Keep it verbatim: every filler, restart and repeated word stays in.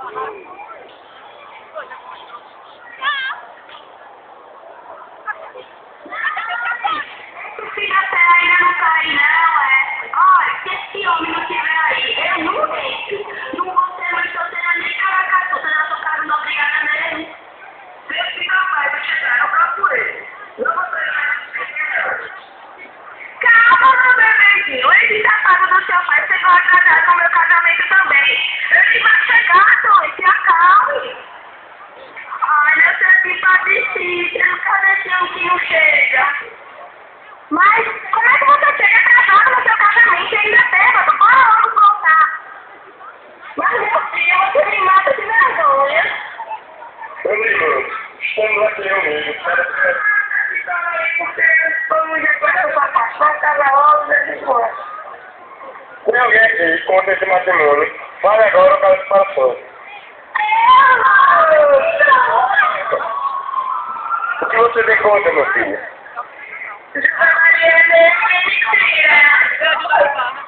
Filha, você ainda não tá aí, não, é? Olha, se esse homem não estiver aí, eu não deixo. Não vou ser mais solteira nem caracatu, você já tocaram na obrigada mesmo. Se esse rapaz vai chegar, eu procuro ele. Não vou ser. Calma, meu bebezinho. Esse sapato do seu pai chegou atrasado no meu casamento também. Ele vai chegar, Tony, se acalme. Olha, seu simpaticíssimo, cadê esse homem que não chega? Mas como é que você chega atrasado no seu casamento e ainda bêbado? Bora logo voltar. Mas meu filho, você me mata de vergonha. Ô, Nico, estamos aqui reunidos. Porque vamos já com essa paixão, casa logo, deixa de fora. Tem alguém aqui que conta esse matrimônio. Fale agora ou caso para fora. O que você tem conta, meu filho? Maria, mentira.